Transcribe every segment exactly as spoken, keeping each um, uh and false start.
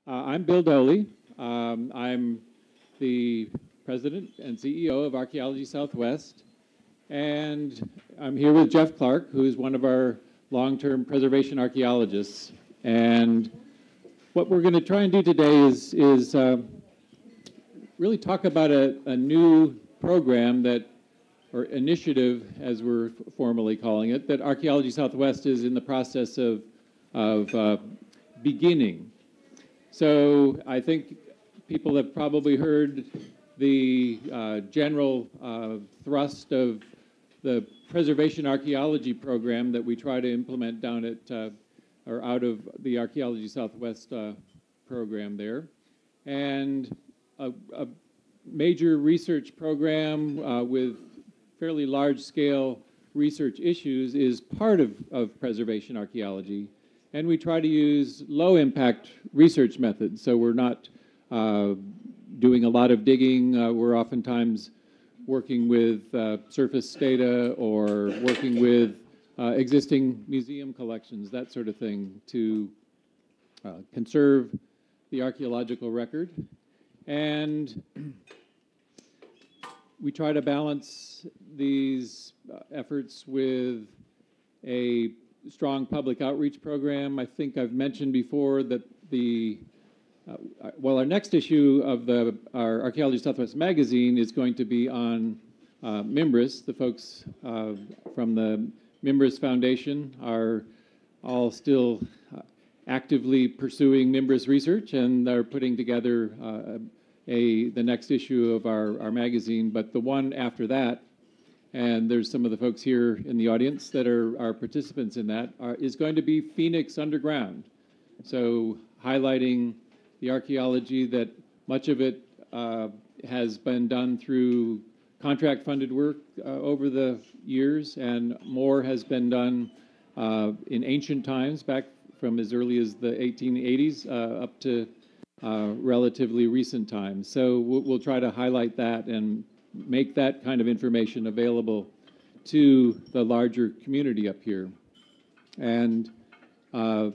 Uh, I'm Bill Doelle. Um, I'm the president and C E O of Archaeology Southwest. And I'm here with Jeff Clark, who is one of our long-term preservation archaeologists. And what we're going to try and do today is, is uh, really talk about a, a new program that, or initiative, as we're formally calling it, that Archaeology Southwest is in the process of, of uh, beginning. So I think people have probably heard the uh, general uh, thrust of the preservation archaeology program that we try to implement down at, uh, or out of the Archaeology Southwest uh, program there. And a, a major research program uh, with fairly large-scale research issues is part of, of preservation archaeology. And we try to use low-impact research methods. So we're not uh, doing a lot of digging. Uh, we're oftentimes working with uh, surface data or working with uh, existing museum collections, that sort of thing, to uh, conserve the archaeological record. And we try to balance these uh, efforts with a strong public outreach program. I think I've mentioned before that the, uh, well, our next issue of the, our Archaeology Southwest magazine is going to be on uh, Mimbres. The folks uh, from the Mimbres Foundation are all still uh, actively pursuing Mimbres research, and they're putting together uh, a, the next issue of our, our magazine. But the one after that, and there's some of the folks here in the audience that are, are participants in that, are, is going to be Phoenix Underground. So highlighting the archaeology that much of it uh, has been done through contract-funded work uh, over the years, and more has been done uh, in ancient times, back from as early as the eighteen eighties uh, up to uh, relatively recent times. So we'll, we'll try to highlight that and make that kind of information available to the larger community up here. And uh,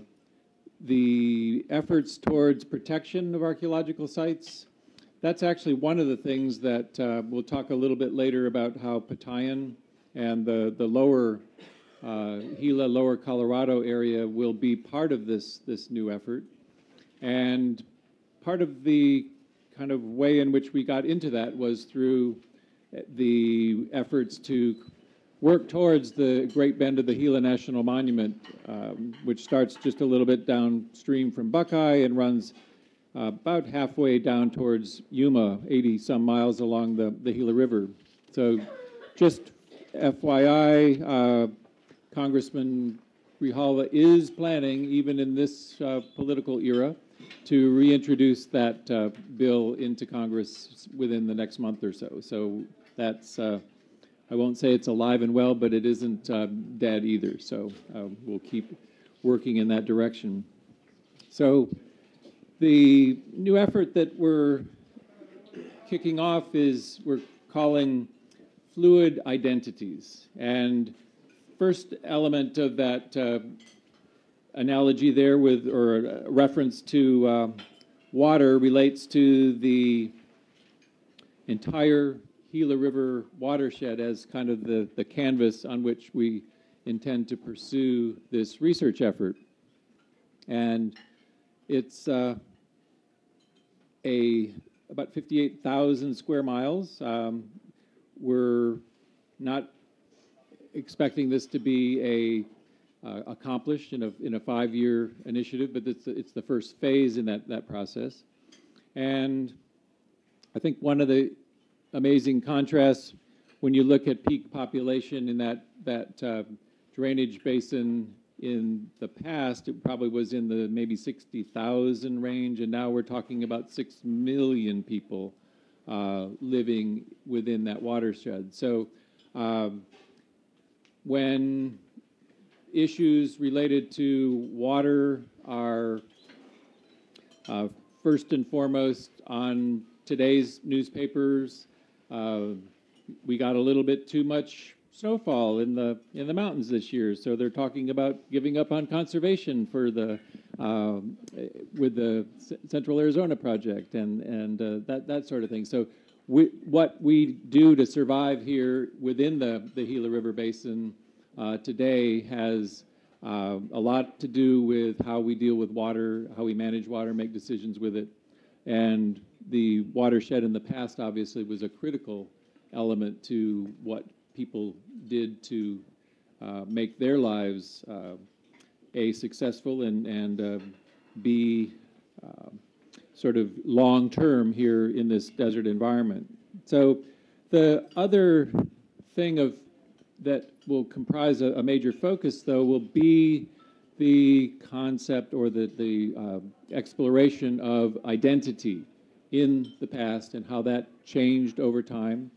the efforts towards protection of archaeological sites, that's actually one of the things that uh, we'll talk a little bit later about how Patayan and the, the lower uh, Gila, lower Colorado area will be part of this, this new effort. And part of the kind of way in which we got into that was through the efforts to work towards the Great Bend of the Gila National Monument, um, which starts just a little bit downstream from Buckeye and runs uh, about halfway down towards Yuma, eighty some miles along the, the Gila River. So just F Y I, uh, Congressman Grijalva is planning, even in this uh, political era, to reintroduce that uh, bill into Congress within the next month or so. So that's, uh, I won't say it's alive and well, but it isn't uh, dead either. So uh, we'll keep working in that direction. So the new effort that we're kicking off is we're calling Fluid Identities. And first element of that uh, analogy there with, or a reference to uh, water relates to the entire Gila River watershed as kind of the, the canvas on which we intend to pursue this research effort. And it's uh, a about fifty-eight thousand square miles. Um, we're not expecting this to be a Uh, accomplished in a, in a five-year initiative, but it's, it's the first phase in that, that process. And I think one of the amazing contrasts when you look at peak population in that, that uh, drainage basin in the past, it probably was in the maybe sixty thousand range, and now we're talking about six million people uh, living within that watershed. So um, when issues related to water are uh, first and foremost on today's newspapers. Uh, we got a little bit too much snowfall in the in the mountains this year. So they're talking about giving up on conservation for the um, with the C- Central Arizona project and and uh, that that sort of thing. So we, what we do to survive here within the the Gila River Basin uh, today has uh, a lot to do with how we deal with water, how we manage water, make decisions with it, and the watershed in the past obviously was a critical element to what people did to uh, make their lives uh, a successful and and uh, b uh, sort of long term here in this desert environment. So the other thing of that will comprise a, a major focus, though, will be the concept or the the uh, exploration of identity in the past and how that changed over time.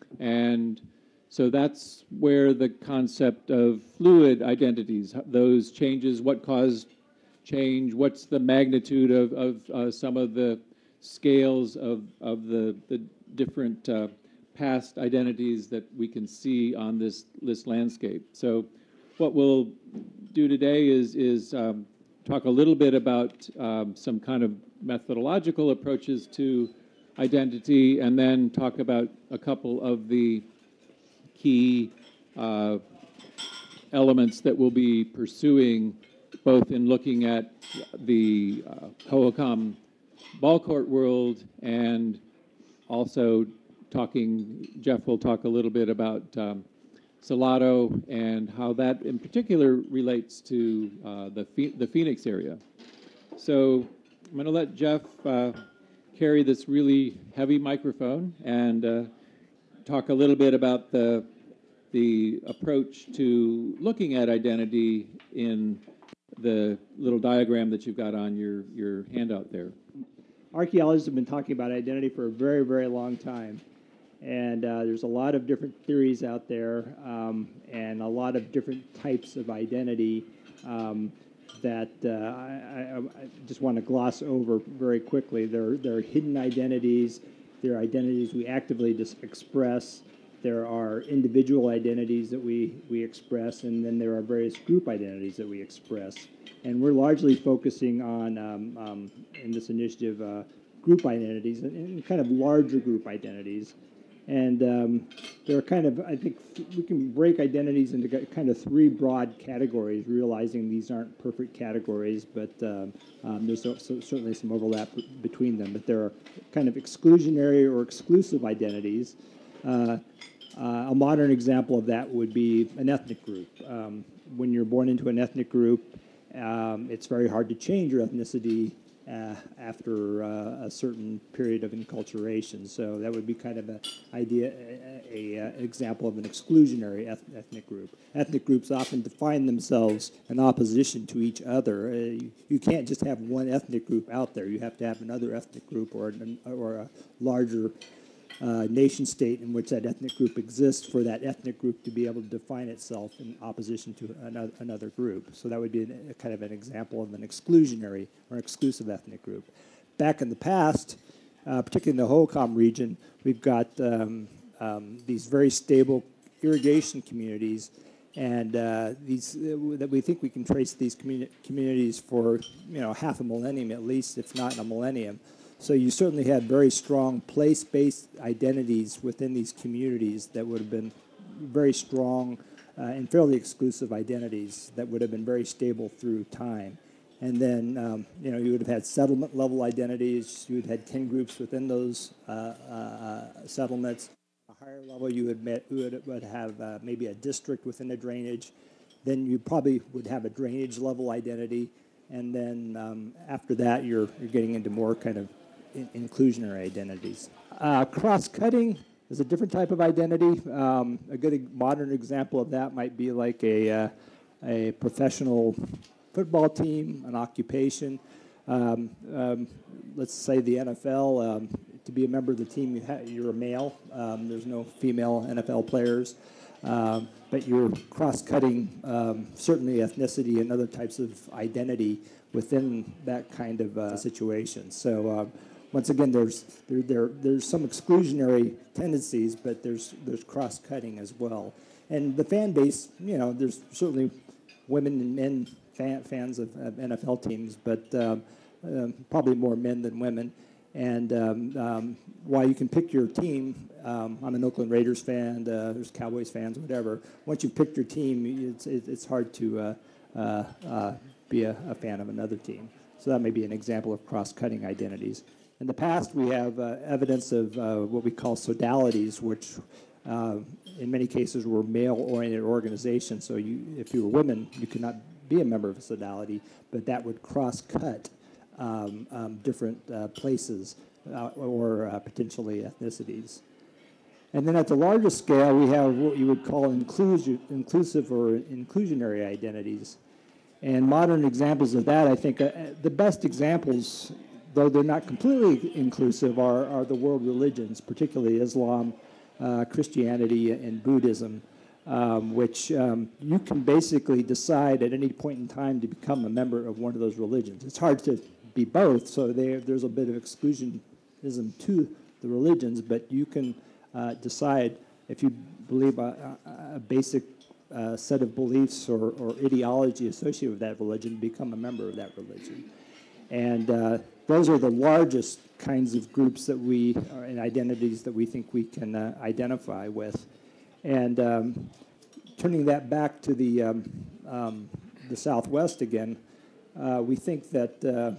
And so that's where the concept of fluid identities, those changes, what caused change, what's the magnitude of, of uh, some of the scales of, of the, the different uh, past identities that we can see on this, this landscape. So what we'll do today is, is um, talk a little bit about um, some kind of methodological approaches to identity, and then talk about a couple of the key uh, elements that we'll be pursuing, both in looking at the uh, Hohokam ball court world and also talking, Jeff will talk a little bit about um, Salado and how that in particular relates to uh, the, Phe- the Phoenix area. So I'm going to let Jeff uh, carry this really heavy microphone and uh, talk a little bit about the the approach to looking at identity in the little diagram that you've got on your, your handout there. Archaeologists have been talking about identity for a very, very long time. And uh, there's a lot of different theories out there um, and a lot of different types of identity um, that uh, I, I, I just want to gloss over very quickly. There, there are hidden identities. There are identities we actively dis- express. There are individual identities that we, we express, and then there are various group identities that we express. And we're largely focusing on, um, um, in this initiative, uh, group identities and, and kind of larger group identities. And um, there are kind of, I think, we can break identities into kind of three broad categories, realizing these aren't perfect categories, but um, um, there's so, so certainly some overlap between them. But there are kind of exclusionary or exclusive identities. Uh, uh, a modern example of that would be an ethnic group. Um, when you're born into an ethnic group, um, it's very hard to change your ethnicity Uh, after uh, a certain period of enculturation. So that would be kind of an idea, a, a, a example of an exclusionary eth- ethnic group. Ethnic groups often define themselves in opposition to each other. Uh, you, you can't just have one ethnic group out there. You have to have another ethnic group or, an, or a larger uh, nation state in which that ethnic group exists for that ethnic group to be able to define itself in opposition to another, another group. So that would be an, a kind of an example of an exclusionary or exclusive ethnic group. Back in the past, uh, particularly in the Hohokam region, we've got um, um, these very stable irrigation communities, and uh, these uh, that we think we can trace these communi- communities for you know half a millennium at least, if not a millennium. So you certainly had very strong place-based identities within these communities that would have been very strong uh, and fairly exclusive identities that would have been very stable through time. And then, um, you know, you would have had settlement-level identities. You would have had kin groups within those uh, uh, settlements. A higher level, you would, met, you would, would have uh, maybe a district within a drainage. Then you probably would have a drainage-level identity. And then um, after that, you're, you're getting into more kind of in- inclusionary identities. Uh, cross-cutting is a different type of identity. Um, a good modern example of that might be like a, uh, a professional football team, an occupation. Um, um, let's say the N F L, um, to be a member of the team, you ha- you're a male. Um, there's no female N F L players. Um, but you're cross-cutting um, certainly ethnicity and other types of identity within that kind of uh, situation. So uh, once again, there's there, there there's some exclusionary tendencies, but there's there's cross-cutting as well. And the fan base, you know, there's certainly women and men fan, fans of, of N F L teams, but um, um, probably more men than women. And um, um, while you can pick your team, um, I'm an Oakland Raiders fan, uh, there's Cowboys fans, whatever. Once you've picked your team, it's, it's hard to uh, uh, uh, be a, a fan of another team. So that may be an example of cross-cutting identities. In the past, we have uh, evidence of uh, what we call sodalities, which uh, in many cases were male-oriented organizations. So you, if you were women, you could not be a member of a sodality, but that would cross-cut Um, um, different uh, places uh, or uh, potentially ethnicities. And then at the largest scale, we have what you would call inclusive, inclusive or inclusionary identities. And modern examples of that, I think, uh, the best examples, though they're not completely inclusive, are, are the world religions, particularly Islam, uh, Christianity, and Buddhism. Um, which um, you can basically decide at any point in time to become a member of one of those religions. It's hard to be both, so there, there's a bit of exclusionism to the religions, but you can uh, decide if you believe a, a, a basic uh, set of beliefs or, or ideology associated with that religion, become a member of that religion. And uh, those are the largest kinds of groups that we, uh, and identities that we think we can uh, identify with. And um, turning that back to the, um, um, the Southwest again, uh, we think that uh,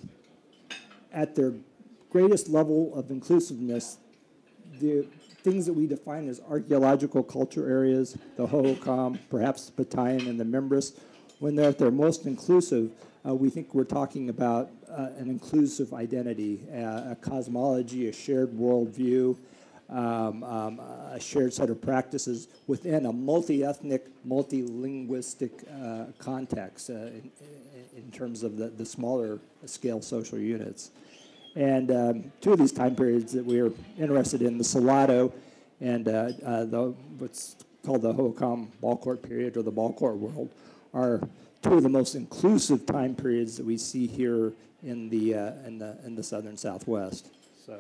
at their greatest level of inclusiveness, the things that we define as archaeological culture areas, the Hohokam, perhaps the Patayan and the Mimbres, when they're at their most inclusive, uh, we think we're talking about uh, an inclusive identity, uh, a cosmology, a shared worldview, Um, um, a shared set of practices within a multi-ethnic, multi-linguistic uh, context uh, in, in terms of the, the smaller scale social units. And um, two of these time periods that we are interested in, the Salado and uh, uh, the, what's called the Hohokam ball court period or the ball court world, are two of the most inclusive time periods that we see here in the, uh, in the, in the southern Southwest. So.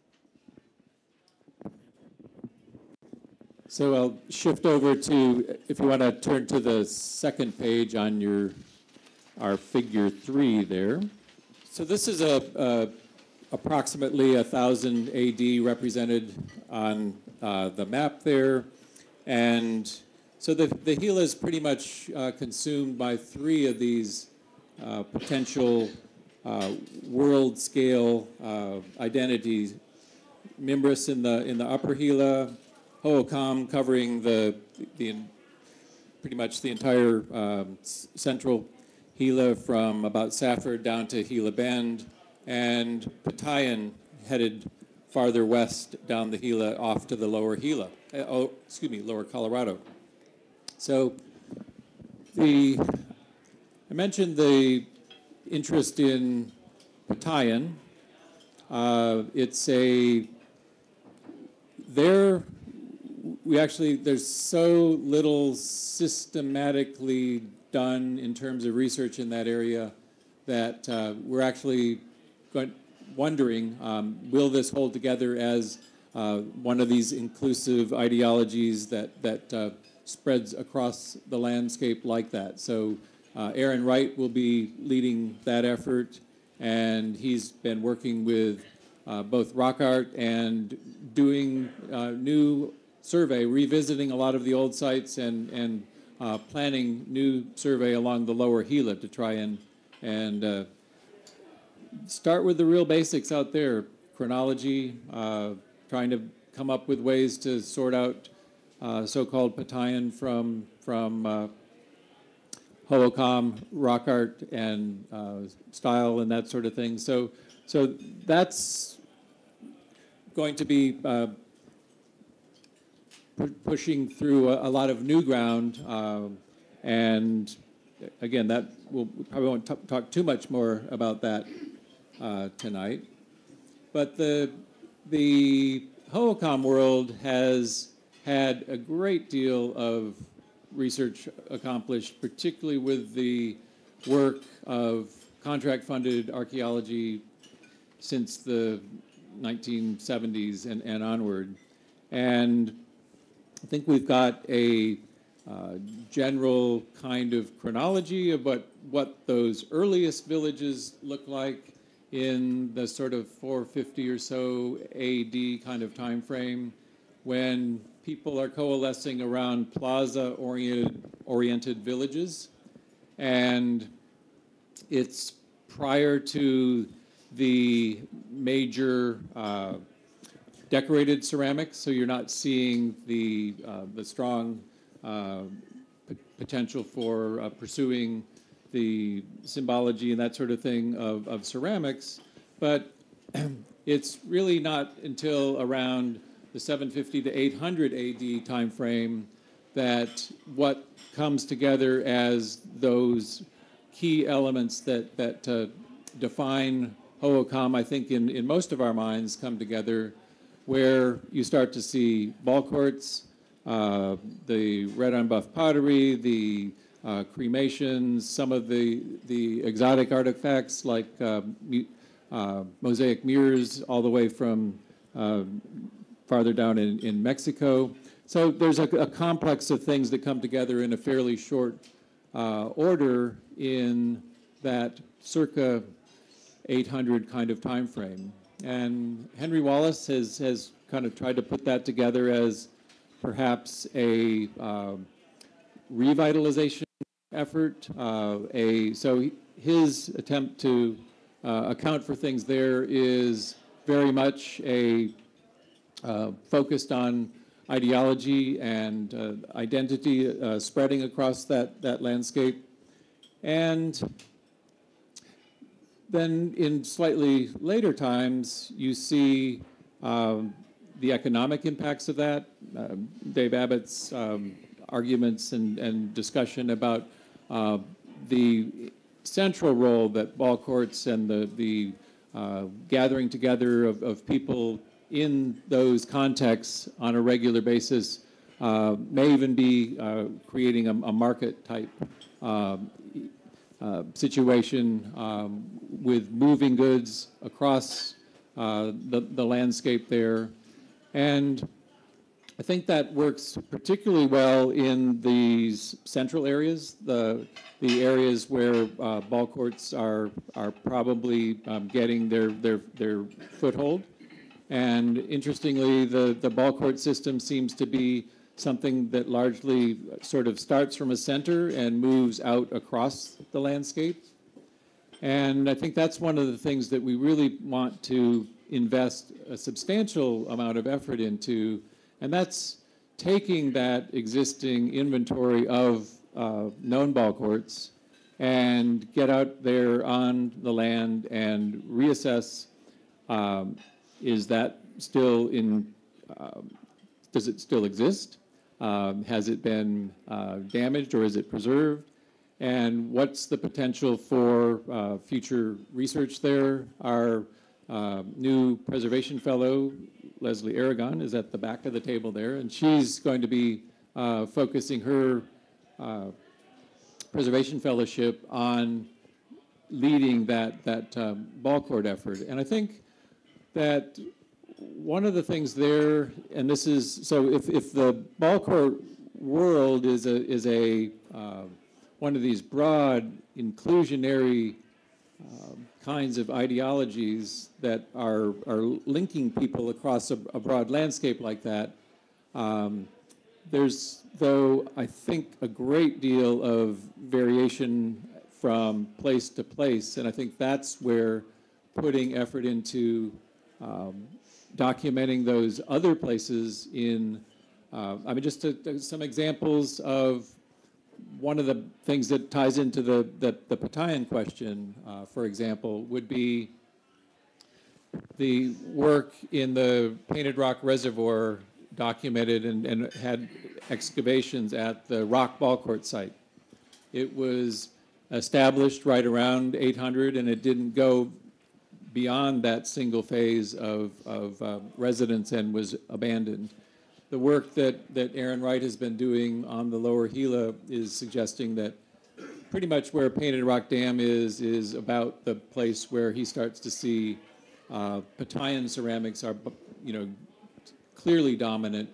So I'll shift over to, if you want to turn to the second page on your, our figure three there. So this is a, a approximately one thousand A D represented on uh, the map there. And so the, the Gila is pretty much uh, consumed by three of these uh, potential uh, world scale uh, identities. Mimbres in the, in the upper Gila, Hohokam covering the, the pretty much the entire um, central Gila from about Safford down to Gila Bend, and Patayan headed farther west down the Gila off to the lower Gila, uh, oh, excuse me, lower Colorado. So the, I mentioned the interest in Patayan. Uh, it's a, there, we actually, there's so little systematically done in terms of research in that area that uh, we're actually going, wondering, um, will this hold together as uh, one of these inclusive ideologies that, that uh, spreads across the landscape like that? So uh, Aaron Wright will be leading that effort, and he's been working with uh, both rock art and doing uh, new survey, revisiting a lot of the old sites and, and uh, planning new survey along the lower Gila to try and, and uh, start with the real basics out there, chronology, uh, trying to come up with ways to sort out uh, so-called Patayan from, from uh, Hohokam, rock art, and uh, style and that sort of thing. So, so that's going to be uh, pu pushing through a, a lot of new ground, uh, and again, that we'll, we probably won't t talk too much more about that uh, tonight. But the the Hohokam world has had a great deal of research accomplished, particularly with the work of contract-funded archaeology since the nineteen seventies and, and onward. And I think we've got a, uh, general kind of chronology of what, what those earliest villages look like in the sort of four fifty or so A D kind of time frame, when people are coalescing around plaza-oriented oriented villages. And it's prior to the major uh, decorated ceramics, so you're not seeing the, uh, the strong uh, p- potential for uh, pursuing the symbology and that sort of thing of, of ceramics. But it's really not until around the seven fifty to eight hundred A D time frame that what comes together as those key elements that, that uh, define Hohokam, I think in, in most of our minds, come together, where you start to see ball courts, uh, the red on buff pottery, the uh, cremations, some of the, the exotic artifacts like uh, uh, mosaic mirrors all the way from uh, farther down in, in Mexico. So there's a, a complex of things that come together in a fairly short uh, order in that circa eight hundred kind of time frame. And Henry Wallace has, has kind of tried to put that together as perhaps a uh, revitalization effort. Uh, a, so his attempt to uh, account for things there is very much a uh, focused on ideology and uh, identity uh, spreading across that, that landscape. And then in slightly later times, you see um, the economic impacts of that. Uh, Dave Abbott's um, arguments and, and discussion about uh, the central role that ball courts and the, the uh, gathering together of, of people in those contexts on a regular basis uh, may even be uh, creating a, a market type uh, uh, situation um, with moving goods across uh, the, the landscape there. And I think that works particularly well in these central areas, the, the areas where uh, ball courts are, are probably um, getting their, their, their foothold. And interestingly, the, the ball court system seems to be something that largely sort of starts from a center and moves out across the landscape. And I think that's one of the things that we really want to invest a substantial amount of effort into, and that's taking that existing inventory of uh, known ball courts and get out there on the land and reassess um, is that still in, um, does it still exist? Um, has it been uh, damaged or is it preserved? And what's the potential for uh, future research there? Our uh, new preservation fellow, Leslie Aragon, is at the back of the table there, and she's going to be uh, focusing her uh, preservation fellowship on leading that, that um, ball court effort. And I think that one of the things there, and this is, so if, if the ball court world is a, is a uh, one of these broad inclusionary uh, kinds of ideologies that are, are linking people across a, a broad landscape like that, um, there's, though, I think a great deal of variation from place to place, and I think that's where putting effort into um, documenting those other places in, uh, I mean, just to, to some examples of one of the things that ties into the, the, the Patayan question, uh, for example, would be the work in the Painted Rock Reservoir documented and, and had excavations at the Rock Ball Court site. It was established right around eight hundred, and it didn't go beyond that single phase of, of uh, residence and was abandoned. The work that, that Aaron Wright has been doing on the lower Gila is suggesting that pretty much where Painted Rock Dam is, is about the place where he starts to see uh, Patayan ceramics are, you know, clearly dominant.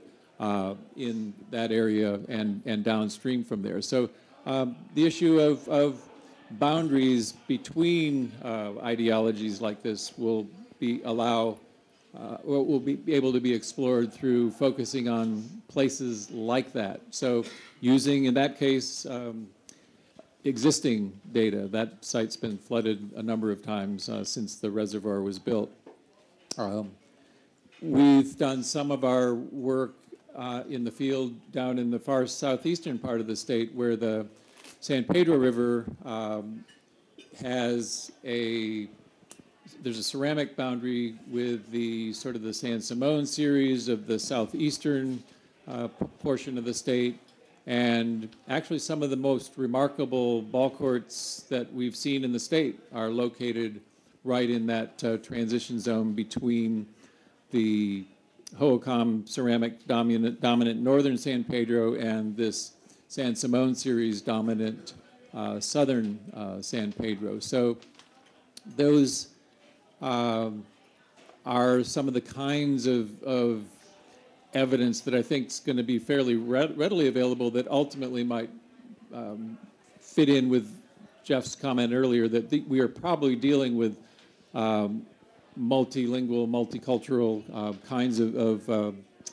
uh, in that area and, and downstream from there. So um, the issue of, of boundaries between uh, ideologies like this will be allow uh, will be able to be explored through focusing on places like that. So using, in that case, um, existing data. That site's been flooded a number of times uh, since the reservoir was built. Um, we've done some of our work uh, in the field down in the far southeastern part of the state where the San Pedro River um, has a, there's a ceramic boundary with the sort of the San Simon series of the southeastern uh, portion of the state. And actually some of the most remarkable ball courts that we've seen in the state are located right in that uh, transition zone between the Hohokam ceramic dominant, dominant northern San Pedro and this San Simon series dominant uh, southern uh, San Pedro. So those um, are some of the kinds of, of evidence that I think is going to be fairly readily available that ultimately might um, fit in with Jeff's comment earlier that the, we are probably dealing with um, multilingual, multicultural uh, kinds of, of uh,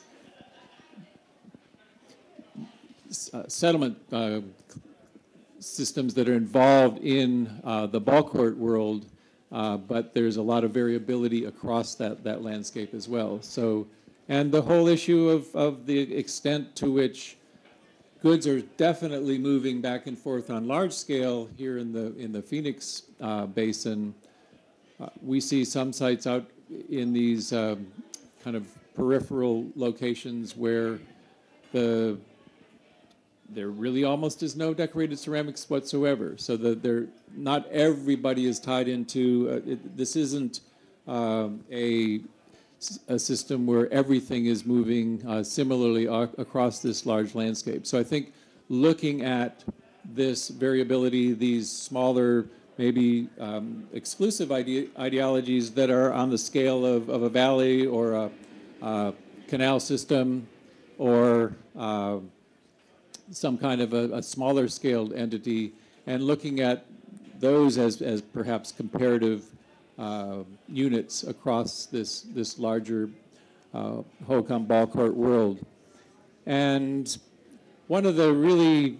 uh, settlement uh, systems that are involved in uh, the ball court world, uh, but there's a lot of variability across that, that landscape as well. So. And the whole issue of, of the extent to which goods are definitely moving back and forth on large scale here in the in the Phoenix uh, basin. Uh, we see some sites out in these um, kind of peripheral locations where the there really almost is no decorated ceramics whatsoever. So that there not everybody is tied into uh, it, this isn't uh, a a system where everything is moving uh, similarly across this large landscape. So I think looking at this variability, these smaller, maybe um, exclusive ide ideologies that are on the scale of, of a valley or a, a canal system or uh, some kind of a, a smaller scaled entity, and looking at those as, as perhaps comparative Uh, units across this this larger uh, Hohokam ball court world. And one of the really,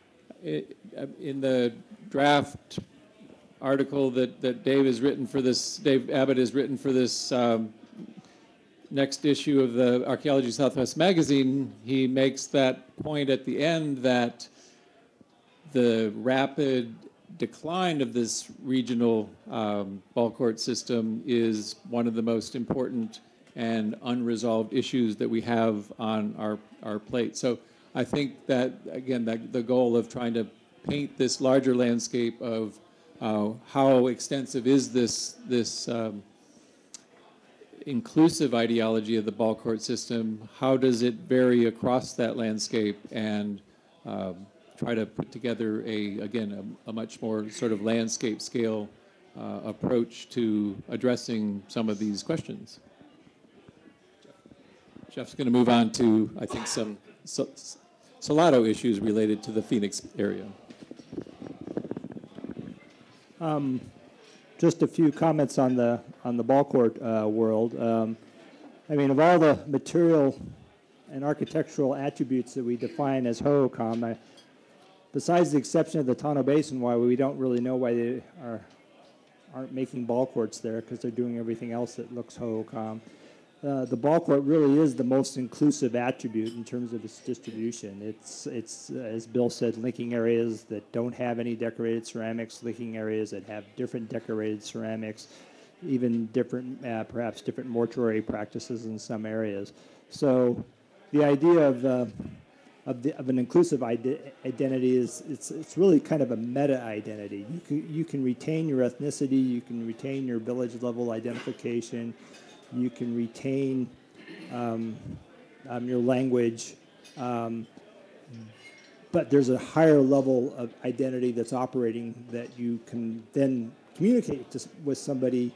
in the draft article that, that Dave has written for this, Dave Abbott has written for this um, next issue of the Archaeology Southwest magazine, he makes that point at the end that the rapid decline of this regional um, ball court system is one of the most important and unresolved issues that we have on our, our plate. So I think that, again, that the goal of trying to paint this larger landscape of uh, how extensive is this, this um, inclusive ideology of the ball court system, how does it vary across that landscape, and uh, try to put together a, again, a, a much more sort of landscape scale uh, approach to addressing some of these questions. Jeff's going to move on to, I think, some Salado issues related to the Phoenix area. Um, just a few comments on the on the ball court uh, world. Um, I mean, of all the material and architectural attributes that we define as Hohokam, I, besides the exception of the Tano Basin, why we don't really know why they are, aren't making ball courts there, because they're doing everything else that looks Hohokam. Uh, the ball court really is the most inclusive attribute in terms of its distribution. It's, it's uh, as Bill said, linking areas that don't have any decorated ceramics, linking areas that have different decorated ceramics, even different, uh, perhaps different mortuary practices in some areas. So the idea of uh, Of, the, of an inclusive ide identity is it's it's really kind of a meta identity. You can you can retain your ethnicity, you can retain your village level identification, you can retain um, um, your language, um, but there's a higher level of identity that's operating that you can then communicate to, with somebody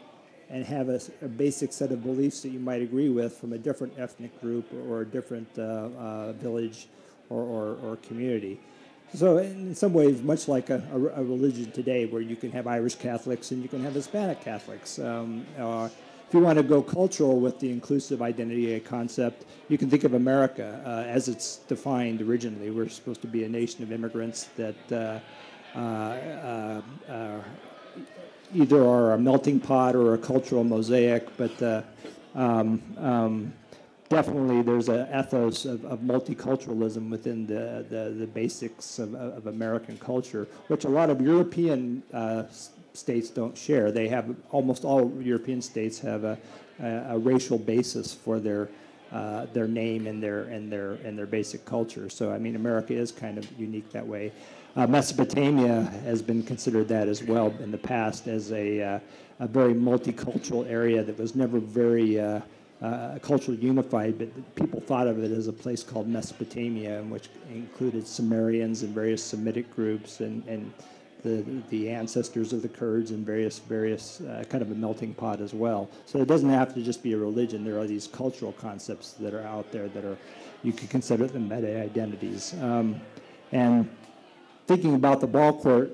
and have a, a basic set of beliefs that you might agree with from a different ethnic group or a different uh, uh, village or, or, or community. So in some ways, much like a, a, a religion today, where you can have Irish Catholics and you can have Hispanic Catholics. Um, uh, if you want to go cultural with the inclusive identity concept, you can think of America uh, as it's defined originally. We're supposed to be a nation of immigrants that uh, uh, uh, uh, either are a melting pot or a cultural mosaic, but uh, um, um, definitely there's an ethos of, of multiculturalism within the, the, the basics of, of American culture, which a lot of European uh, states don't share. They have, almost all European states have a, a, a racial basis for their uh, their name and their and their and their basic culture. So I mean, America is kind of unique that way. Uh, Mesopotamia has been considered that as well in the past as a uh, a very multicultural area that was never very uh, uh, culturally unified, but people thought of it as a place called Mesopotamia, which included Sumerians and various Semitic groups and and the the ancestors of the Kurds and various various uh, kind of a melting pot as well. So it doesn't have to just be a religion. There are these cultural concepts that are out there that are, you could consider them meta identities. Um, and thinking about the ball court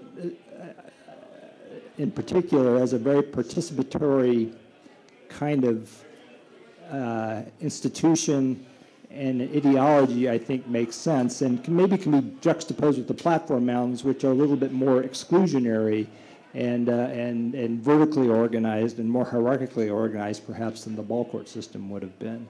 in particular as a very participatory kind of uh, institution and ideology, I think makes sense, and can, maybe can be juxtaposed with the platform mountains, which are a little bit more exclusionary and, uh, and, and vertically organized and more hierarchically organized perhaps than the ball court system would have been.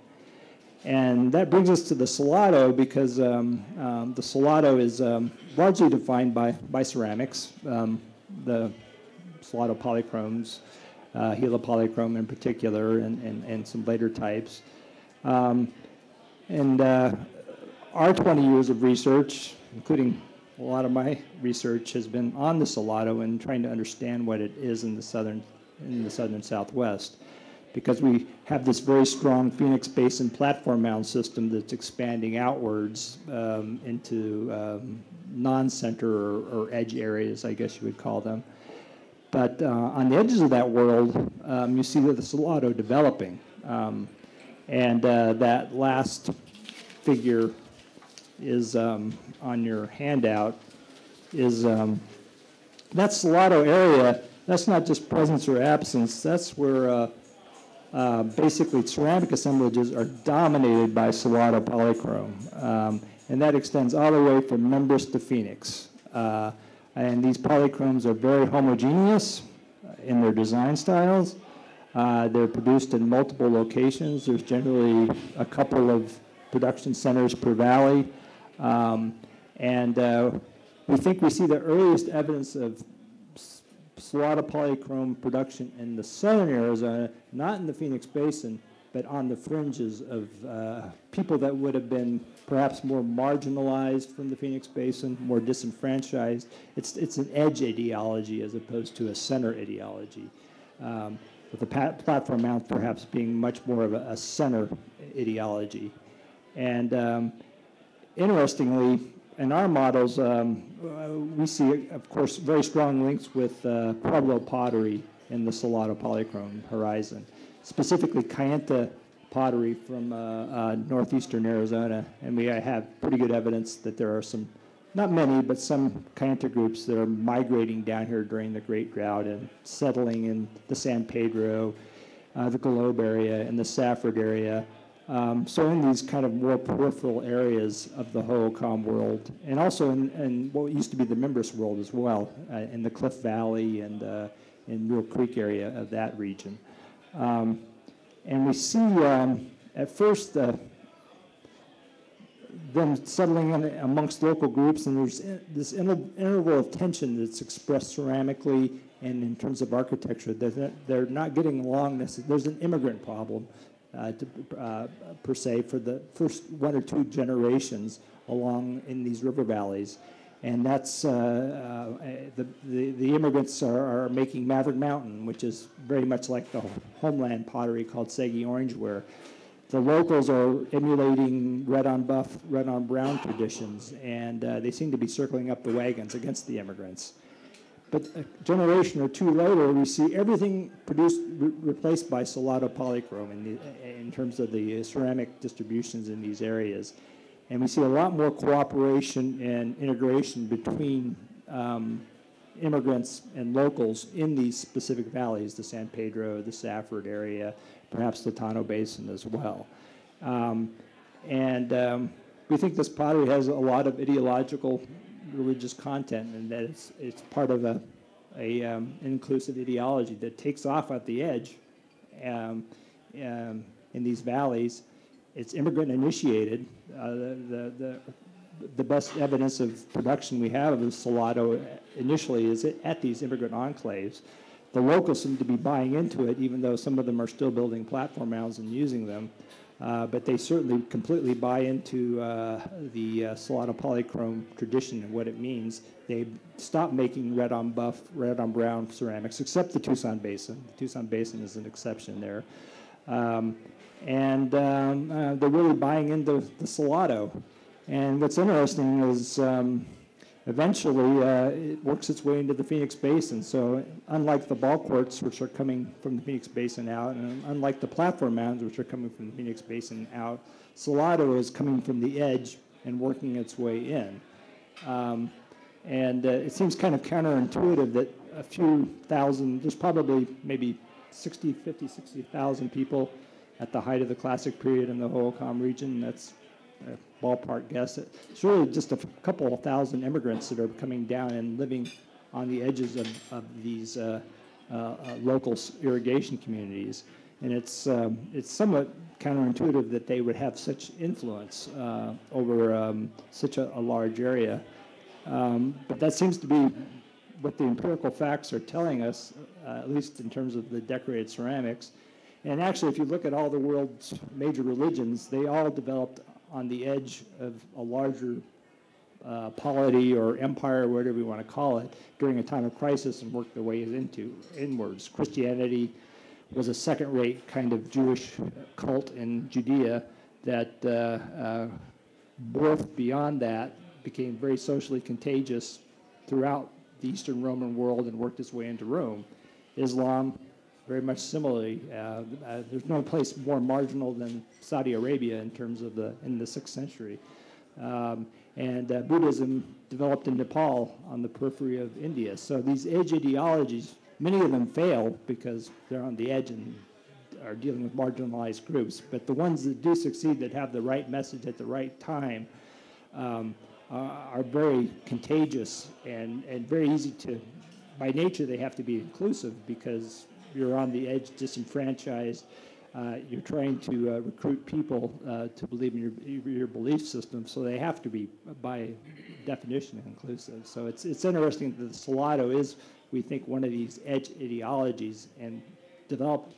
And that brings us to the Salado, because um, um, the Salado is um, largely defined by, by ceramics, um, the Salado polychromes, uh, Gila polychrome in particular, and, and, and some later types. Um, and uh, our twenty years of research, including a lot of my research, has been on the Salado and trying to understand what it is in the southern, in the southern Southwest, because we have this very strong Phoenix Basin platform mound system that's expanding outwards um, into um, non-center or, or edge areas, I guess you would call them. But uh, on the edges of that world, um, you see the Salado developing. Um, and uh, that last figure is um, on your handout, is um, that Salado area. That's not just presence or absence. That's where uh, uh, basically ceramic assemblages are dominated by Salado polychrome. Um, and that extends all the way from Members to Phoenix. Uh, and these polychromes are very homogeneous in their design styles. Uh, they're produced in multiple locations. There's generally a couple of production centers per valley. Um, and uh, we think we see the earliest evidence of Salado polychrome production in the southern Arizona, not in the Phoenix Basin, but on the fringes of uh, people that would have been perhaps more marginalized from the Phoenix Basin, more disenfranchised. It's, it's an edge ideology as opposed to a center ideology, um, with the platform mount perhaps being much more of a, a center ideology. And um, interestingly, in our models, um, we see, of course, very strong links with uh, Pueblo pottery in the Salado polychrome horizon, specifically Kayenta pottery from uh, uh, northeastern Arizona. And we have pretty good evidence that there are some, not many, but some Kayenta groups that are migrating down here during the Great Drought and settling in the San Pedro, uh, the Globe area, and the Safford area. Um, so in these kind of more peripheral areas of the Hohokam world, and also in, in what used to be the Mimbres world as well, uh, in the Cliff Valley and uh, in Mule Creek area of that region. Um, and we see um, at first uh, them settling in amongst local groups, and there's this inter interval of tension that's expressed ceramically and in terms of architecture. They're not, they're not getting along. There's an immigrant problem. Uh, to, uh, per se, for the first one or two generations along in these river valleys. And that's, uh, uh, the, the, the immigrants are, are making Maverick Mountain, which is very much like the homeland pottery called Sagi Orange, where the locals are emulating red on buff, red on brown traditions, and uh, they seem to be circling up the wagons against the immigrants. But a generation or two later, we see everything produced, re replaced by Salado polychrome in, the, in terms of the ceramic distributions in these areas. And we see a lot more cooperation and integration between um, immigrants and locals in these specific valleys, the San Pedro, the Safford area, perhaps the Tano Basin as well. Um, and um, we think this pottery has a lot of ideological religious content, and that it's, it's part of a, a um, inclusive ideology that takes off at the edge um, um, in these valleys. It's immigrant initiated. Uh, the, the, the, the best evidence of production we have of Salado initially is at these immigrant enclaves. The locals seem to be buying into it, even though some of them are still building platform mounds and using them. Uh, but they certainly completely buy into uh, the uh, Salado polychrome tradition and what it means. They stopped making red on buff, red on brown ceramics, except the Tucson Basin. The Tucson Basin is an exception there. Um, and um, uh, they're really buying into the Salado. And what's interesting is um, eventually uh, it works its way into the Phoenix Basin. So unlike the ball courts, which are coming from the Phoenix Basin out, and unlike the platform mounds, which are coming from the Phoenix Basin out, Salado is coming from the edge and working its way in. Um, and uh, it seems kind of counterintuitive that a few thousand, there's probably maybe sixty, fifty, sixty thousand people at the height of the Classic period in the Hohokam region. That's a ballpark guess. It's really just a couple of thousand immigrants that are coming down and living on the edges of, of these uh, uh, uh, local irrigation communities. And it's, um, it's somewhat counterintuitive that they would have such influence uh, over um, such a, a large area. Um, but that seems to be what the empirical facts are telling us, uh, at least in terms of the decorated ceramics. And actually, if you look at all the world's major religions, they all developed on the edge of a larger uh, polity or empire, whatever you want to call it, during a time of crisis and worked their ways into inwards. Christianity was a second-rate kind of Jewish cult in Judea that uh, uh, morphed beyond that, became very socially contagious throughout the Eastern Roman world and worked its way into Rome. Islam, very much similarly. Uh, uh, there's no place more marginal than Saudi Arabia in terms of the, in the sixth century. Um, and uh, Buddhism developed in Nepal on the periphery of India. So these edge ideologies, many of them fail because they're on the edge and are dealing with marginalized groups. But the ones that do succeed, that have the right message at the right time, um, are, are very contagious and, and very easy to, by nature, they have to be inclusive because you're on the edge, disenfranchised. Uh, you're trying to uh, recruit people uh, to believe in your, your belief system, so they have to be, by definition, inclusive. So it's it's interesting that the Salado is, we think, one of these edge ideologies and developed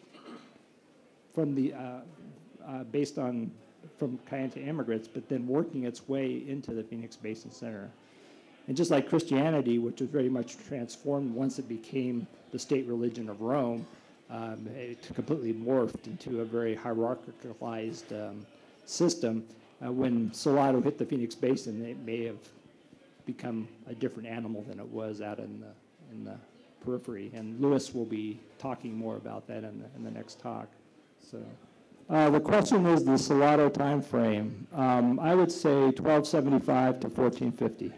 from the uh, uh, based on from Kayenta immigrants, but then working its way into the Phoenix Basin Center. And just like Christianity, which was very much transformed once it became the state religion of Rome, um, it completely morphed into a very hierarchicalized um, system. Uh, when Salado hit the Phoenix Basin, it may have become a different animal than it was out in the, in the periphery. And Lewis will be talking more about that in the, in the next talk. So. Uh, the question is the Salado time frame. Um, I would say twelve seventy-five to fourteen fifty.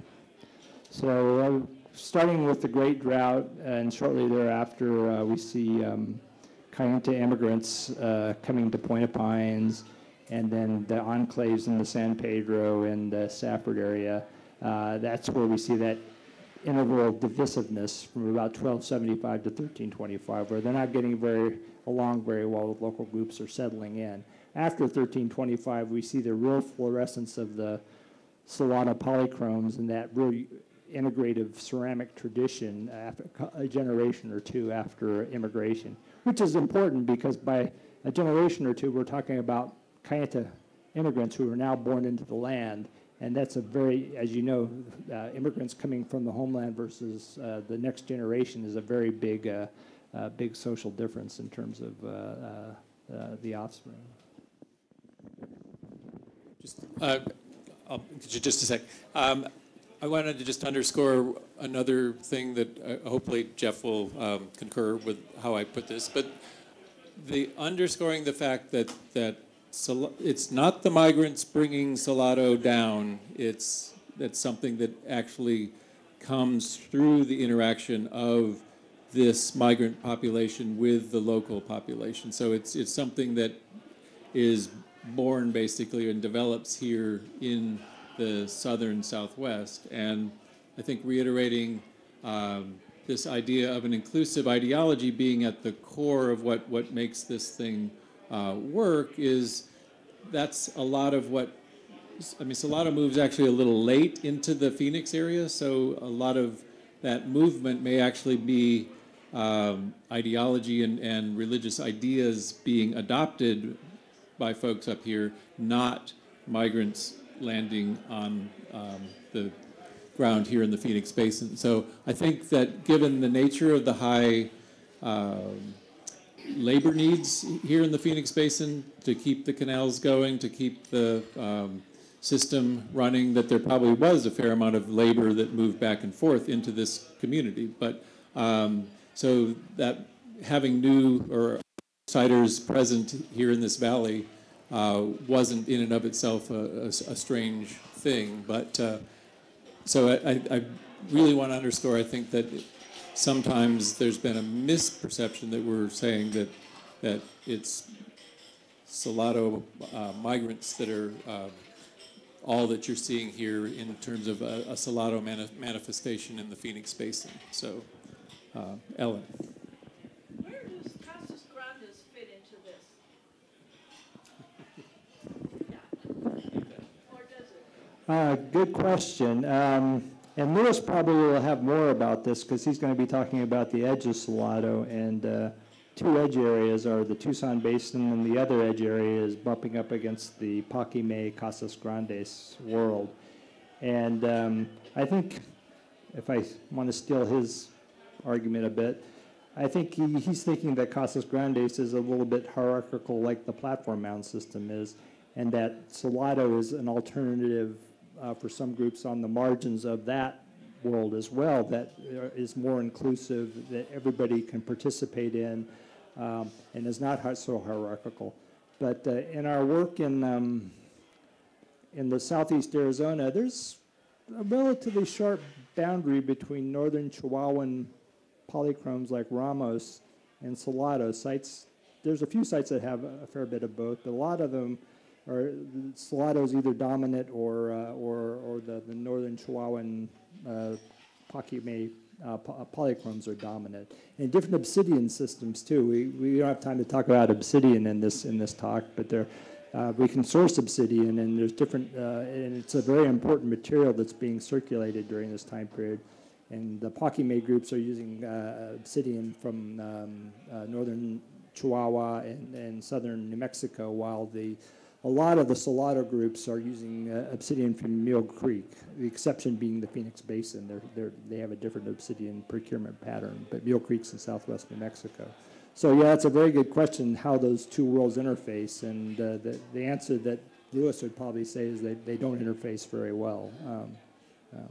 So uh, starting with the Great Drought, and shortly thereafter, uh, we see um, Kayenta immigrants uh, coming to Point of Pines, and then the enclaves in the San Pedro and the Safford area. Uh, that's where we see that interval of divisiveness from about twelve seventy-five to thirteen twenty-five, where they're not getting very along very well with local groups are settling in. After thirteen twenty-five, we see the real fluorescence of the Salado polychromes and that real integrative ceramic tradition after a generation or two after immigration, which is important because by a generation or two, we're talking about Kayenta immigrants who are now born into the land. And that's a very, as you know, uh, immigrants coming from the homeland versus uh, the next generation is a very big, uh, uh, big social difference in terms of uh, uh, uh, the offspring. Just, uh, I'll, just a sec. Um, I wanted to just underscore another thing that uh, hopefully Jeff will um, concur with how I put this, but the underscoring the fact that that Sal- it's not the migrants bringing Salado down. It's that's something that actually comes through the interaction of this migrant population with the local population. So it's it's something that is born basically and develops here in the southern Southwest. And I think reiterating um, this idea of an inclusive ideology being at the core of what, what makes this thing uh, work is that's a lot of what, I mean, Salado moves actually a little late into the Phoenix area, so a lot of that movement may actually be um, ideology and, and religious ideas being adopted by folks up here, not migrants landing on um, the ground here in the Phoenix Basin. So I think that given the nature of the high um, labor needs here in the Phoenix Basin to keep the canals going, to keep the um, system running, that there probably was a fair amount of labor that moved back and forth into this community. But um, so that having new or outsiders present here in this valley uh, wasn't in and of itself a, a, a strange thing. But uh, so I, I really want to underscore, I think that sometimes there's been a misperception that we're saying that that it's Salado uh, migrants that are uh, all that you're seeing here in terms of a, a Salado mani- manifestation in the Phoenix Basin. So, uh, Ellen. Where does Casas Grandes fit into this? Yeah. Or does it? Uh, good question. Um, and Lewis probably will have more about this because he's going to be talking about the edge of Salado, and uh, two edge areas are the Tucson Basin, and the other edge area is bumping up against the Paquime Casas Grandes world. And um, I think, if I want to steal his argument a bit, I think he, he's thinking that Casas Grandes is a little bit hierarchical like the platform mound system is, and that Salado is an alternative uh, for some groups on the margins of that world as well, that is more inclusive, that everybody can participate in, um, and is not hi- so hierarchical. But uh, in our work in um, in the southeast Arizona, there's a relatively sharp boundary between northern Chihuahuan polychromes like Ramos and Salado sites. There's a few sites that have a fair bit of both, but a lot of them are Salado is either dominant or uh, or or the, the northern Chihuahuan uh, Paquime uh, polychromes are dominant, and different obsidian systems too. We we don't have time to talk about obsidian in this in this talk, but there uh, we can source obsidian, and there's different, uh, and it's a very important material that's being circulated during this time period. And the Paquime groups are using uh, obsidian from um, uh, northern Chihuahua and, and southern New Mexico, while the a lot of the Salado groups are using uh, obsidian from Mule Creek, the exception being the Phoenix Basin. They're, they're, they have a different obsidian procurement pattern, but Mule Creek's in southwest New Mexico. So yeah, it's a very good question how those two worlds interface, and uh, the, the answer that Lewis would probably say is that they don't interface very well. Um, um,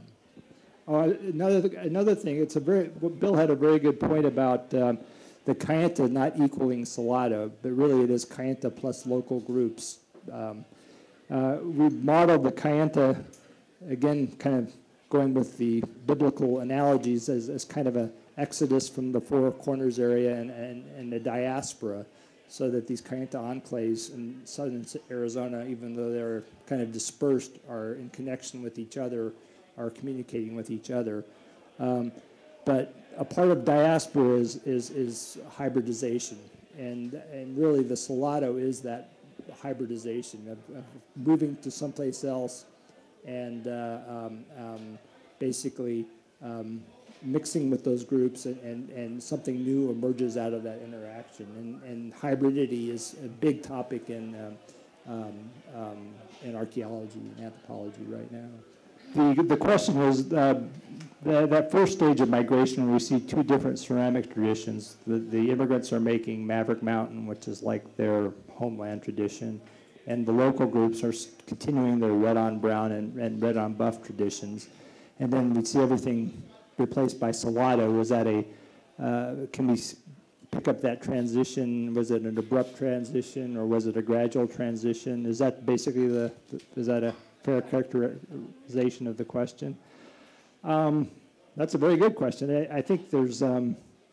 oh, another, another thing, it's a very, Bill had a very good point about um, the Kayenta not equaling Salado, but really it is Kayenta plus local groups. Um, uh, we modeled the Kayenta, again, kind of going with the biblical analogies as, as kind of an exodus from the Four Corners area and, and, and the diaspora, so that these Kayenta enclaves in southern Arizona, even though they're kind of dispersed, are in connection with each other, are communicating with each other. Um, but a part of diaspora is, is, is hybridization, and, and really the Salado is that hybridization of, of moving to someplace else and uh, um, um, basically um, mixing with those groups, and, and, and something new emerges out of that interaction. And, and hybridity is a big topic in, um, um, um, in archaeology and anthropology right now. The, the question is, uh, the, that first stage of migration, we see two different ceramic traditions. The, the immigrants are making Maverick Mountain, which is like their homeland tradition, and the local groups are continuing their red on brown and, and red on buff traditions. and then we'd see everything replaced by Salado. Was that a, uh, can we pick up that transition? Was it an abrupt transition, or was it a gradual transition? Is that basically the, is that a fair characterization of the question? Um, that's a very good question. I, I think there's, um,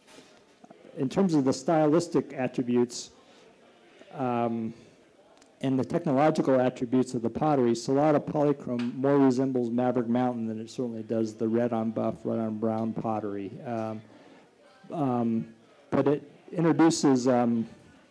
in terms of the stylistic attributes, um, and the technological attributes of the pottery, Salado polychrome more resembles Maverick Mountain than it certainly does the red on buff, red on brown pottery. Um, um, but it introduces, um,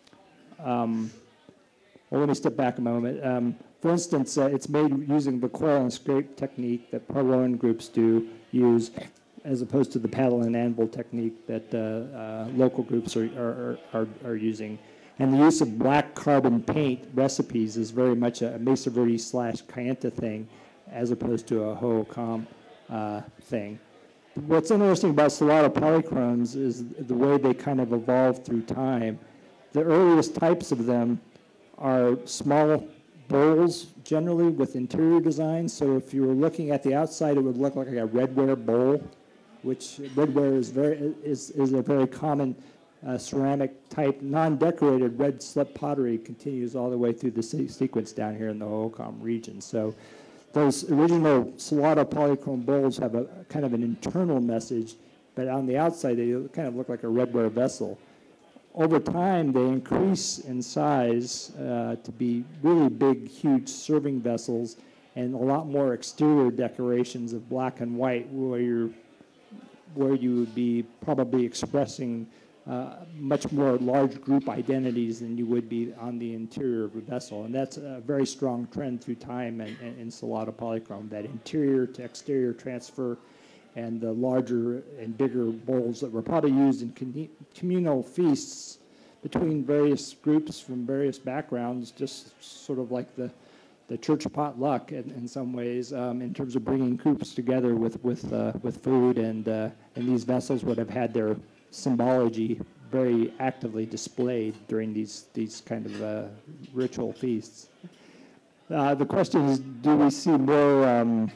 um, well, let me step back a moment. Um, for instance, uh, it's made using the coil and scrape technique that Parloan groups do use, as opposed to the paddle and anvil technique that uh, uh, local groups are, are, are, are using. And the use of black carbon paint recipes is very much a Mesa Verde slash Kayenta thing, as opposed to a Hohokam uh, thing. What's interesting about Salado polychromes is the way they kind of evolved through time. The earliest types of them are small bowls, generally with interior designs. So if you were looking at the outside, it would look like a redware bowl, which redware is very is is a very common Uh, ceramic type, non-decorated red slip pottery continues all the way through the se sequence down here in the Hohokam region. So those original Salado polychrome bowls have a kind of an internal message, but on the outside they kind of look like a redware vessel. Over time they increase in size uh, to be really big, huge serving vessels, and a lot more exterior decorations of black and white, where you're where you would be probably expressing Uh, much more large group identities than you would be on the interior of a vessel. And that's a very strong trend through time in, in, in Salado polychrome, that interior to exterior transfer, and the larger and bigger bowls that were probably used in communal feasts between various groups from various backgrounds, just sort of like the, the church potluck in, in some ways, um, in terms of bringing groups together with, with, uh, with food, and, uh, and these vessels would have had their symbology very actively displayed during these these kind of uh, ritual feasts. Uh, the question is, do we see more um,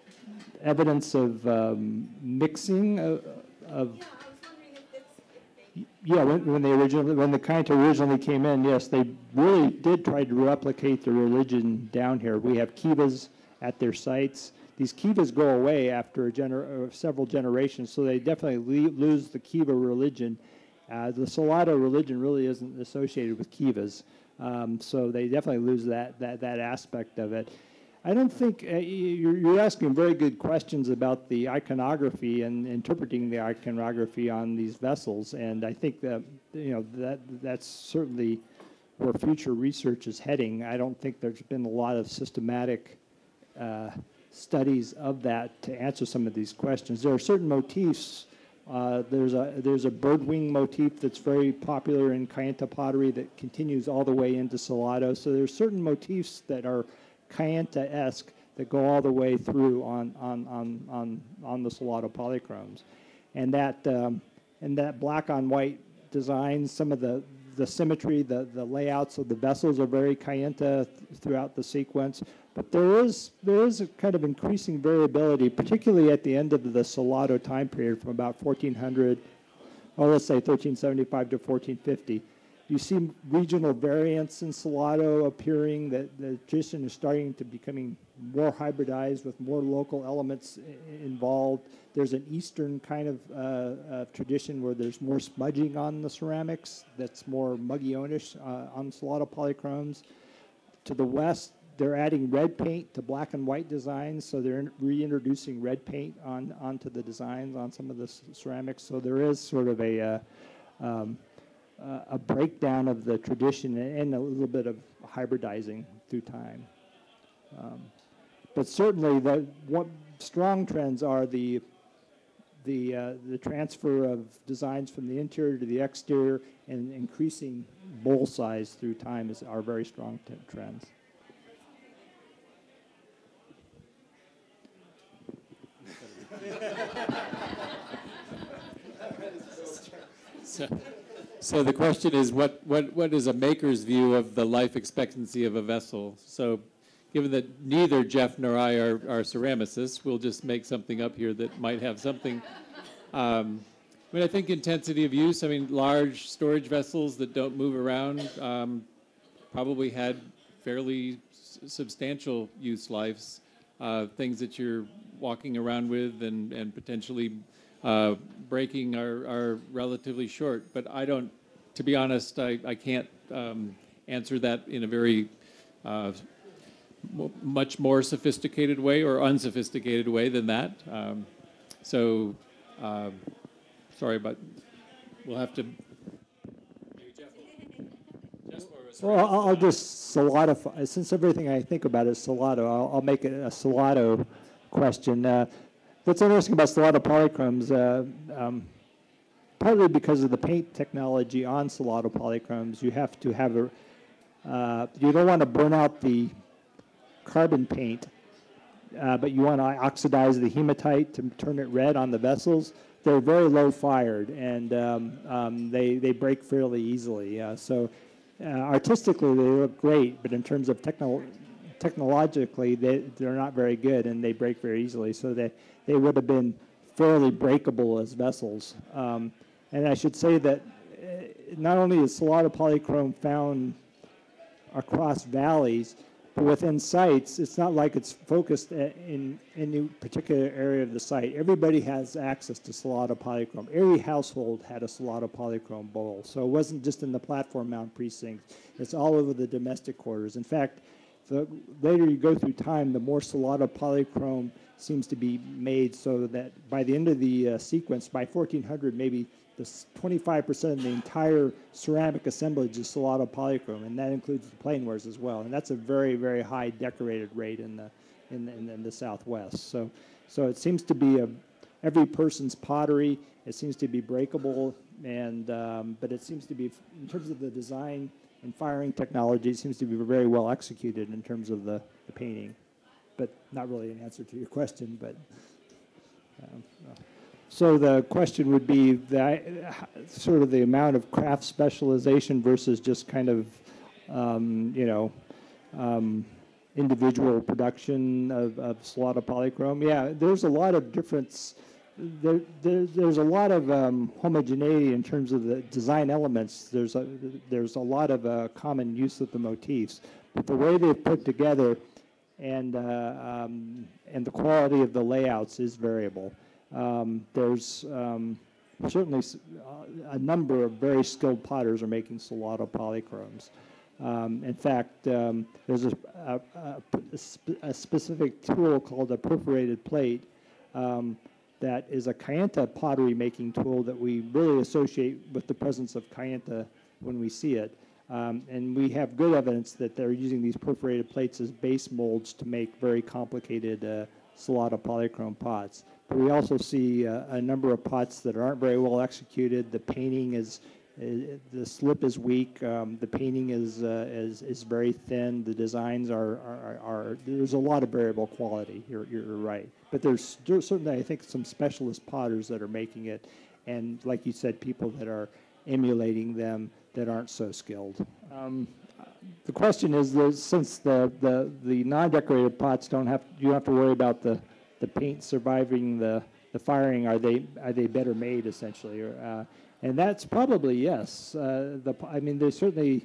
evidence of um, mixing of, of Yeah, I was wondering if it's, if they yeah, when, when they originally, when the Kayenta originally came in, yes, they really did try to replicate the religion down here. We have kivas at their sites. These kivas go away after a gener uh, several generations, so they definitely lose the kiva religion. Uh, the Salado religion really isn't associated with kivas, um, so they definitely lose that, that, that aspect of it. I don't think, uh, you're, you're asking very good questions about the iconography and interpreting the iconography on these vessels, and I think that, you know, that that's certainly where future research is heading. I don't think there's been a lot of systematic uh, studies of that to answer some of these questions. There are certain motifs. Uh, there's a there's a bird wing motif that's very popular in Kayenta pottery that continues all the way into Salado. So there's certain motifs that are Kayenta-esque that go all the way through on on on on on the Salado polychromes, and that um, and that black on white design, some of the the symmetry, the the layouts of the vessels are very Kayenta th throughout the sequence. But there is there is a kind of increasing variability, particularly at the end of the Salado time period, from about fourteen hundred, or let's say thirteen seventy-five to fourteen fifty. You see regional variants in Salado appearing. That the tradition is starting to becoming more hybridized with more local elements involved. There's an Eastern kind of uh, uh, tradition where there's more smudging on the ceramics. That's more Mugionish uh, on Salado polychromes. To the west, they're adding red paint to black and white designs, so they're reintroducing red paint on onto the designs on some of the ceramics. So there is sort of a uh, um, uh, a breakdown of the tradition and a little bit of hybridizing through time. Um, but certainly, the what strong trends are the the uh, the transfer of designs from the interior to the exterior, and increasing bowl size through time is are very strong t trends. So, so the question is, what, what, what is a maker's view of the life expectancy of a vessel? So given that neither Jeff nor I are, are ceramicists, we'll just make something up here that might have something. Um, I mean, I think intensity of use, I mean, large storage vessels that don't move around um, probably had fairly s substantial use lives, uh, things that you're walking around with and, and potentially uh, breaking are, are relatively short. But I don't, to be honest, I, I can't um, answer that in a very uh, much more sophisticated way or unsophisticated way than that. Um, so, uh, sorry, but we'll have to. Well, I'll I'll just solidify, since everything I think about is Solado, I'll, I'll make it a Solado question. Uh, what's interesting about Solado polychromes, uh, um, partly because of the paint technology on Solado polychromes, you have to have a, uh, you don't want to burn out the carbon paint, uh, but you want to oxidize the hematite to turn it red on the vessels. They're very low fired, and um, um, they, they break fairly easily. Uh, so uh, artistically, they look great, but in terms of techno technologically, they, they're not very good, and they break very easily. So they, they would have been fairly breakable as vessels. Um, and I should say that uh, not only is Solado polychrome found across valleys, but within sites, it's not like it's focused in any particular area of the site. Everybody has access to Solado polychrome. Every household had a Solado polychrome bowl. So it wasn't just in the platform mount precinct. It's all over the domestic quarters. In fact, the later you go through time, the more Solado polychrome seems to be made, so that by the end of the uh, sequence, by fourteen hundred, maybe the twenty-five percent of the entire ceramic assemblage is Solado polychrome, and that includes the planewares as well. And that's a very, very high decorated rate in the in the, in the, in the Southwest. So, so it seems to be a every person's pottery. It seems to be breakable, and um, but it seems to be, in terms of the design and firing technology, it seems to be very well executed in terms of the, the painting. But not really an answer to your question, but. Um, uh. So the question would be that sort of the amount of craft specialization versus just kind of, um, you know, um, individual production of, of Solado polychrome. Yeah, there's a lot of difference. There, there, there's a lot of um, homogeneity in terms of the design elements. There's a, there's a lot of uh, common use of the motifs, but the way they're put together and, uh, um, and the quality of the layouts is variable. Um, there's um, certainly a number of very skilled potters are making Solado polychromes. Um, in fact, um, there's a, a, a, a specific tool called a perforated plate um, that is a Kayenta pottery making tool that we really associate with the presence of Kayenta when we see it. Um, and we have good evidence that they're using these perforated plates as base molds to make very complicated uh, Solado polychrome pots. But we also see uh, a number of pots that aren't very well executed. The painting is, is the slip is weak. Um, the painting is, uh, is is very thin. The designs are, are, are there's a lot of variable quality. You're you're right. But there's, there's certainly, I think, some specialist potters that are making it, and like you said, people that are emulating them that aren't so skilled. Um, the question is, that since the the the non-decorated pots don't have, you don't have to worry about the the paint surviving the, the firing, are they are they better made essentially? Or, uh, and that's probably yes. Uh, the I mean, there's certainly,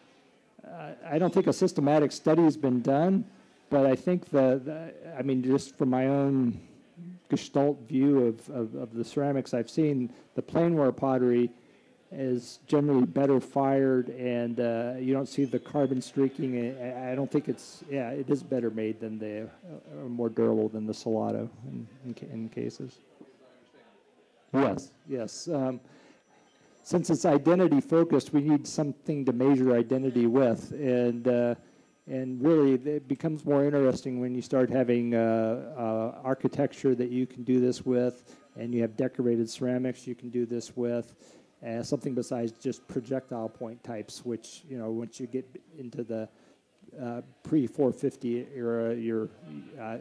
uh, I don't think a systematic study has been done, but I think the, the I mean, just from my own gestalt view of, of, of the ceramics I've seen, the planeware pottery is generally better fired, and uh, you don't see the carbon streaking. I, I don't think it's, yeah, it is better made than the, uh, more durable than the Solado in, in, in cases. Yes, yes. Um, since it's identity focused, we need something to measure identity with, and uh, and really it becomes more interesting when you start having uh, uh, architecture that you can do this with, and you have decorated ceramics you can do this with. Uh, something besides just projectile point types, which, you know, once you get into the uh, pre four fifty era, you're uh,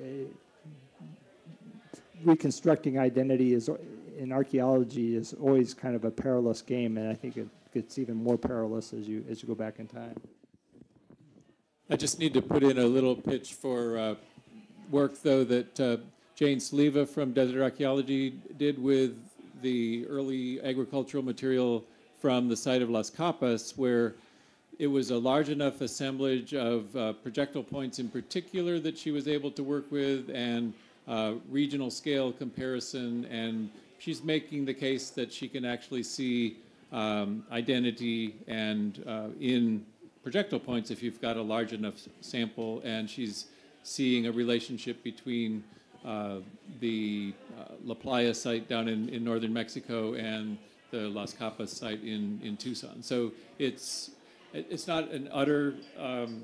reconstructing identity is, in archaeology, is always kind of a perilous game, and I think it gets even more perilous as you as you go back in time. I just need to put in a little pitch for uh, work, though, that uh, Jane Sleva from Desert Archaeology did with the early agricultural material from the site of Las Capas, where it was a large enough assemblage of uh, projectile points in particular that she was able to work with, and uh, regional scale comparison, and she's making the case that she can actually see um, identity and uh, in projectile points if you've got a large enough sample, and she's seeing a relationship between uh, the uh, La Playa site down in, in northern Mexico and the Las Capas site in, in Tucson. So it's it's not an utter um,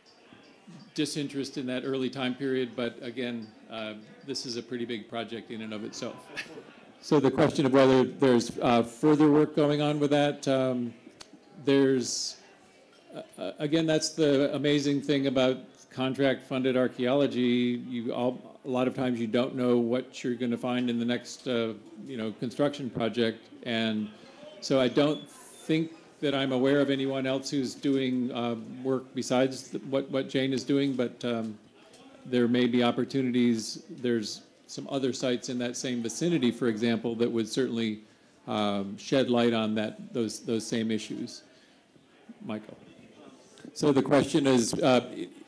disinterest in that early time period, but again, uh, this is a pretty big project in and of itself. So the question of whether there's uh, further work going on with that, um, there's, uh, again, that's the amazing thing about contract-funded archaeology. You all, a lot of times you don't know what you're going to find in the next, uh, you know, construction project, and so I don't think that I'm aware of anyone else who's doing uh, work besides the, what what Jane is doing, but um, there may be opportunities. There's some other sites in that same vicinity, for example, that would certainly um, shed light on that those those same issues. Michael. So the question is, uh,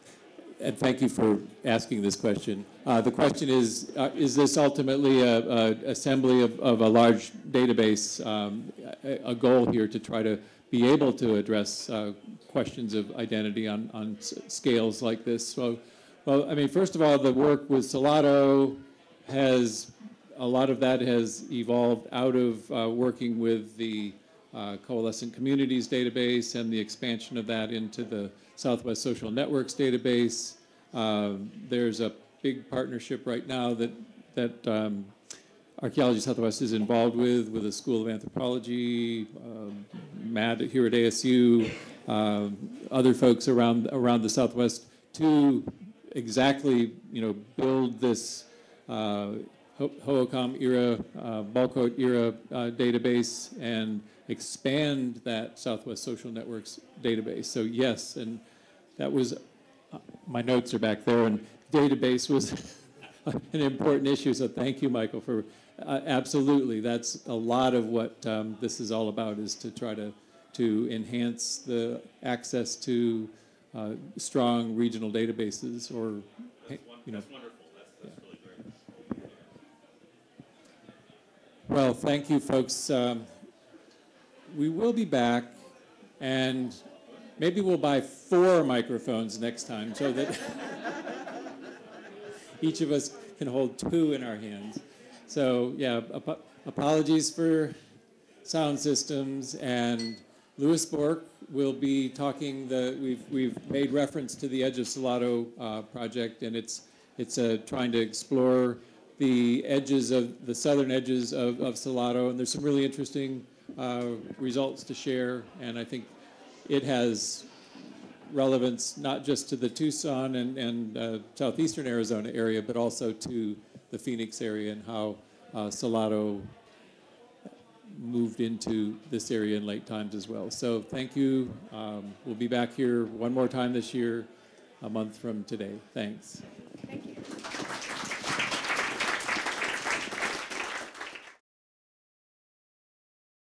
and thank you for asking this question. Uh, the question is, uh, is this ultimately a, a assembly of, of a large database, um, a, a goal here to try to be able to address uh, questions of identity on, on s scales like this? So, well, I mean, first of all, the work with Salado has, a lot of that has evolved out of uh, working with the uh, Coalescent Communities database and the expansion of that into the Southwest Social Networks database. Uh, there's a big partnership right now that, that um, Archaeology Southwest is involved with, with the School of Anthropology, um, Matt here at A S U, uh, other folks around, around the Southwest, to exactly, you know, build this uh, Hohokam era, uh, Balcoat era uh, database and expand that Southwest Social Networks database. So yes, and that was, uh, my notes are back there, and database was an important issue, so thank you, Michael, for, uh, absolutely, that's a lot of what um, this is all about, is to try to, to enhance the access to uh, strong regional databases, or, you know. That's wonderful. That's, that's really great. Well, thank you, folks. Um, we will be back, and maybe we'll buy four microphones next time so that each of us can hold two in our hands. So, yeah, ap apologies for sound systems, and Louis Bork will be talking, the, we've, we've made reference to the Edge of Salado uh, project, and it's, it's uh, trying to explore the edges of, the southern edges of, of Salado, and there's some really interesting uh, results to share, and I think it has relevance not just to the Tucson and, and uh, southeastern Arizona area, but also to the Phoenix area and how uh, Salado moved into this area in late times as well. So thank you. Um, we'll be back here one more time this year, a month from today. Thanks.